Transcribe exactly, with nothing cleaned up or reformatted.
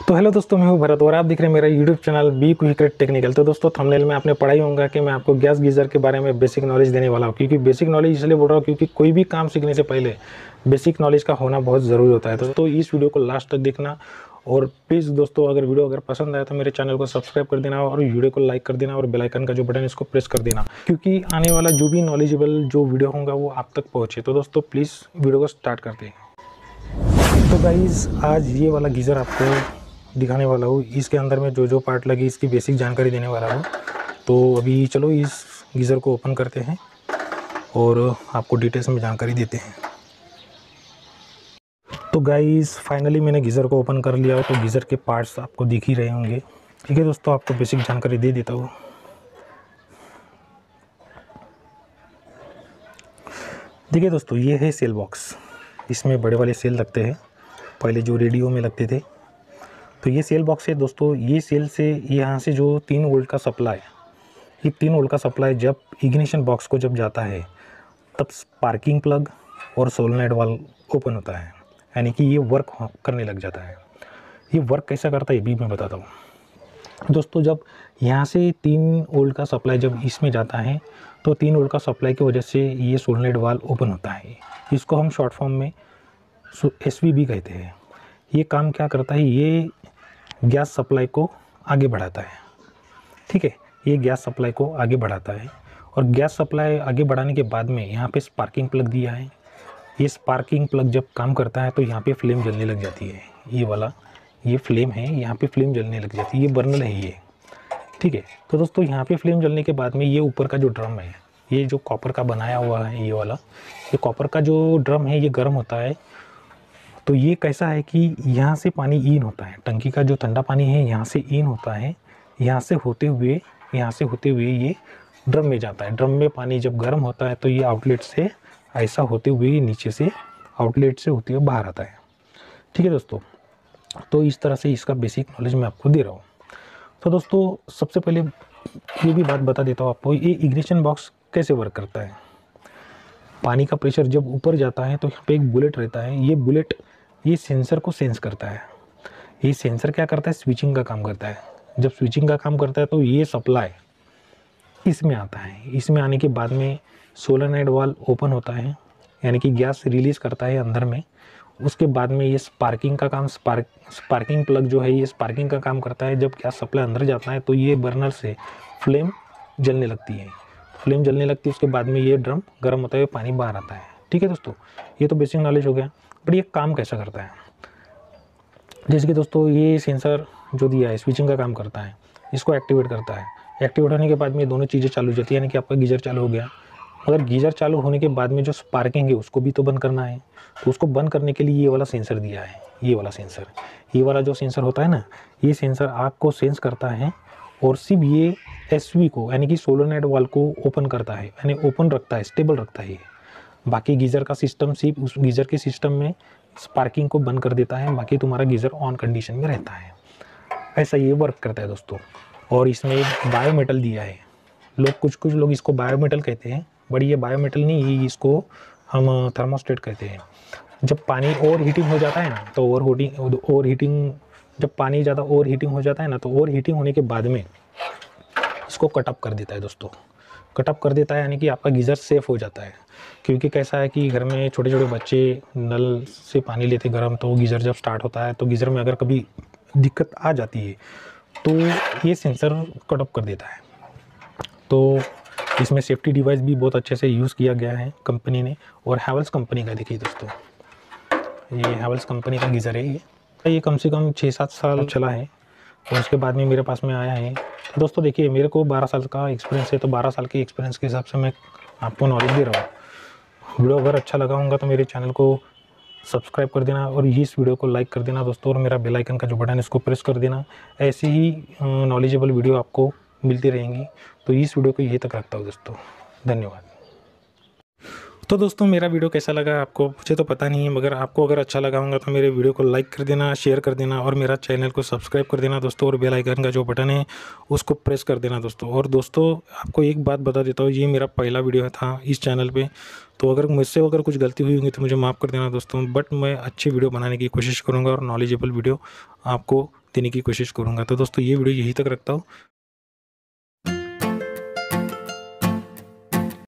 तो हेलो दोस्तों, मैं हूं भरत और आप देख रहे हैं मेरा YouTube channel be quick technical. तो दोस्तों थंबनेल में आपने पढ़ा ही होगा कि मैं आपको गैस गीज़र के बारे में बेसिक नॉलेज देने वाला हूं। क्योंकि बेसिक नॉलेज इसलिए बोल रहा हूं क्योंकि कोई भी काम सीखने से पहले बेसिक नॉलेज का होना बहुत ज़रूरी होता है। तो, तो इस वीडियो को लास्ट तक देखना और प्लीज़ दोस्तों अगर वीडियो अगर पसंद आया तो मेरे चैनल को सब्सक्राइब कर देना और वीडियो को लाइक कर देना और बेल आइकन का जो बटन इसको प्रेस कर देना, क्योंकि आने वाला जो भी नॉलेजेबल जो वीडियो होगा वो आप तक पहुँचे। तो दोस्तों प्लीज़ वीडियो को स्टार्ट करते हैं। तो गाइज़ आज ये वाला गीज़र आपको दिखाने वाला हूँ, इसके अंदर में जो जो पार्ट लगे इसकी बेसिक जानकारी देने वाला हूँ। तो अभी चलो इस गीज़र को ओपन करते हैं और आपको डिटेल्स में जानकारी देते हैं। तो गाइस फाइनली मैंने गीज़र को ओपन कर लिया हो, तो गीज़र के पार्ट्स आपको दिख ही रहे होंगे। ठीक है दोस्तों, आपको बेसिक जानकारी दे देता हूँ। देखिए दोस्तों, ये है सेल बॉक्स। इसमें बड़े वाले सेल लगते हैं, पहले जो रेडियो में लगते थे। तो ये सेल बॉक्स है दोस्तों। ये सेल से यहाँ से जो तीन वोल्ट का सप्लाई, ये तीन वोल्ट का सप्लाई जब इग्निशन बॉक्स को जब जाता है तब स्पार्किंग प्लग और सोलेनॉइड वाल्व ओपन होता है, यानी कि ये वर्क करने लग जाता है। ये वर्क कैसा करता है ये भी मैं बताता हूँ दोस्तों। जब यहाँ से तीन वोल्ट का सप्लाई जब इसमें जाता है तो तीन वोल्ट का सप्लाई की वजह से ये सोलेनॉइड वाल्व ओपन होता है। इसको हम शॉर्ट फॉर्म में एस वी बी कहते हैं। ये काम क्या करता है, ये गैस सप्लाई को आगे बढ़ाता है। ठीक है, ये गैस सप्लाई को आगे बढ़ाता है और गैस सप्लाई आगे बढ़ाने के बाद में यहाँ पे स्पार्किंग प्लग दिया है। ये स्पार्किंग प्लग जब काम करता है तो यहाँ पे फ्लेम जलने लग जाती है। ये वाला ये फ्लेम है, यहाँ पे फ्लेम जलने लग जाती है। ये बर्नर है ये। ठीक है, तो दोस्तों यहाँ पे फ्लेम जलने के बाद में ये ऊपर का जो ड्रम है, ये जो कॉपर का बनाया हुआ है, ये वाला ये कॉपर का जो ड्रम है ये गर्म होता है। तो ये कैसा है कि यहाँ से पानी इन होता है, टंकी का जो ठंडा पानी है यहाँ से इन होता है, यहाँ से होते हुए यहाँ से होते हुए ये ड्रम में जाता है। ड्रम में पानी जब गर्म होता है तो ये आउटलेट से ऐसा होते हुए नीचे से आउटलेट से होते हुए बाहर आता है। ठीक है दोस्तों, तो इस तरह से इसका बेसिक नॉलेज मैं आपको दे रहा हूँ। तो दोस्तों सबसे पहले ये भी बात बता देता हूँ आपको, ये इग्निशन बॉक्स कैसे वर्क करता है। पानी का प्रेशर जब ऊपर जाता है तो यहाँ पे एक बुलेट रहता है। ये बुलेट ये सेंसर को सेंस करता है। ये सेंसर क्या करता है, स्विचिंग का काम करता है। जब स्विचिंग का काम करता है तो ये सप्लाई इसमें आता है। इसमें आने के बाद में सोलेनॉइड वाल्व ओपन होता है, यानी कि गैस रिलीज़ करता है अंदर में। उसके बाद में ये स्पार्किंग का काम स्पार्क स्पार्किंग प्लग जो है ये स्पार्किंग का काम करता है। जब गैस सप्लाई अंदर जाता है तो ये बर्नर से फ्लेम जलने लगती है। फ्लेम जलने लगती है उसके बाद में ये ड्रम गर्म होता है, पानी बाहर आता है। ठीक है दोस्तों, ये तो बेसिक नॉलेज हो गया। बट ये काम कैसा करता है, जैसे कि दोस्तों ये सेंसर जो दिया है स्विचिंग का काम करता है, इसको एक्टिवेट करता है। एक्टिवेट होने के बाद में दोनों चीज़ें चालू हो जाती है, यानी कि आपका गीज़र चालू हो गया। मगर गीज़र चालू होने के बाद में जो स्पार्किंग है उसको भी तो बंद करना है। तो उसको बंद करने के लिए ये वाला सेंसर दिया है। ये वाला सेंसर ये वाला जो सेंसर होता है ना, ये सेंसर आग को सेंस करता है और सिर्फ ये एस वी को यानी कि सोलेनॉइड वाल्व को ओपन करता है, यानी ओपन रखता है, स्टेबल रखता है। बाकी गीज़र का सिस्टम सिर्फ उस गीज़र के सिस्टम में स्पार्किंग को बंद कर देता है, बाकी तुम्हारा गीज़र ऑन कंडीशन में रहता है। ऐसा ये वर्क करता है दोस्तों। और इसमें एक बायोमेटल दिया है। लोग कुछ कुछ लोग इसको बायोमेटल कहते हैं, बट ये बायोमेटल नहीं, इसको हम थर्मोस्टेट कहते हैं। जब पानी ओवर हीटिंग हो जाता है ना तो ओवर हीटिंग ओवर हीटिंग जब पानी ज़्यादा ओवर हीटिंग हो जाता है ना तो ओवर हीटिंग होने के बाद में इसको कटअप कर देता है दोस्तों। कटअप कर देता है यानी कि आपका गीज़र सेफ़ हो जाता है। क्योंकि कैसा है कि घर में छोटे छोटे बच्चे नल से पानी लेते गर्म, तो गीज़र जब स्टार्ट होता है तो गीज़र में अगर कभी दिक्कत आ जाती है तो ये सेंसर कटअप कर देता है। तो इसमें सेफ्टी डिवाइस भी बहुत अच्छे से यूज़ किया गया है कंपनी ने, और हैवेल्स कंपनी का। देखिए दोस्तों, ये हैवेल्स कंपनी का गीज़र है। ये ये कम से कम छः सात साल चला है और उसके बाद में मेरे पास में आया है। तो दोस्तों देखिए, मेरे को बारह साल का एक्सपीरियंस है, तो बारह साल के एक्सपीरियंस के हिसाब से मैं आपको नॉलेज दे रहा हूँ। वीडियो अगर अच्छा लगा होगा तो मेरे चैनल को सब्सक्राइब कर देना और इस वीडियो को लाइक कर देना दोस्तों, और मेरा बेल आइकन का जो बटन है इसको प्रेस कर देना। ऐसे ही नॉलेजेबल वीडियो आपको मिलती रहेंगी। तो इस वीडियो को यहीं तक रखता हूँ दोस्तों, धन्यवाद। तो दोस्तों मेरा वीडियो कैसा लगा आपको, मुझे तो पता नहीं है, मगर आपको अगर अच्छा लगा होगा तो मेरे वीडियो को लाइक कर देना, शेयर कर देना और मेरा चैनल को सब्सक्राइब कर देना दोस्तों, और बेल आइकन का जो बटन है उसको प्रेस कर देना दोस्तों। और दोस्तों आपको एक बात बता देता हूँ, ये मेरा पहला वीडियो था इस चैनल पे, तो अगर मुझसे अगर कुछ गलती हुई होगी तो मुझे माफ़ कर देना दोस्तों। बट मैं अच्छी वीडियो बनाने की कोशिश करूँगा और नॉलेजेबल वीडियो आपको देने की कोशिश करूँगा। तो दोस्तों ये वीडियो यहीं तक रखता हूँ।